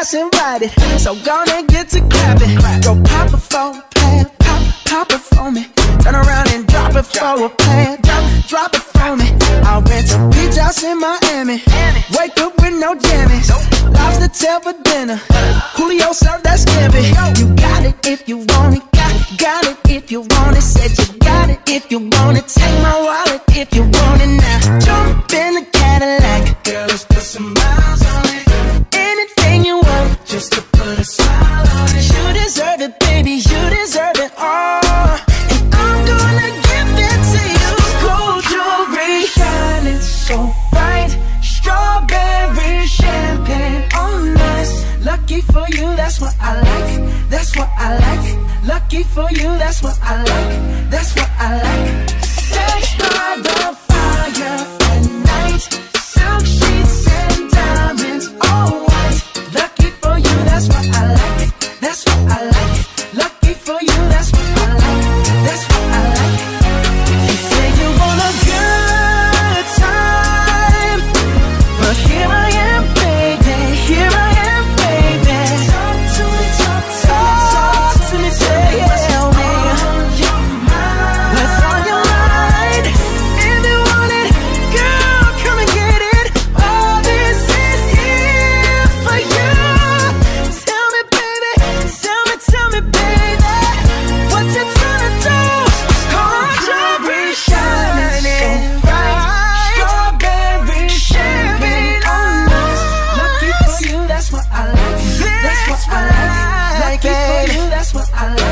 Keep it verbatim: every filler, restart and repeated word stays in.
house invited, so gonna get to clapping. Go pop it for a plan, pop, pop it for me. Turn around and drop it for a plan, drop, drop it for me. I'll rent a beach house in Miami, wake up with no jammies. Lobster tail for dinner, Julio served that scampi. You got it if you want it, got, got it if you want it. Said you got it if you want it. Take my wallet if you want it now. Jump in the Cadillac, girl, let's put some miles on it. Anything you want, just to put a smile on it. You deserve it, baby, you deserve it all. And I'm gonna give it to you. Gold jewelry shining so bright, strawberry champagne on us. Lucky for you, that's what I like, that's what I like. Lucky for you, that's what I like, that's what I like. Sex by the fire at night, silk sheets and diamonds, all white. Lucky for you, that's what I like, that's what I like. Lucky for you, that's what I like, that's what I like. You say you want a good time, but here I am, baby, here I am, baby. Talk to me, talk to me, talk to me, tell me what's on your mind. If you want it, girl, come and get it. All this is here for you. Tell me, baby, tell me, tell me, baby, what you tryna do? Gold jewelry shining bright, strawberry champagne on us. Lucky for you, that's what I like, that's what I like. Lucky for you, that's what I like.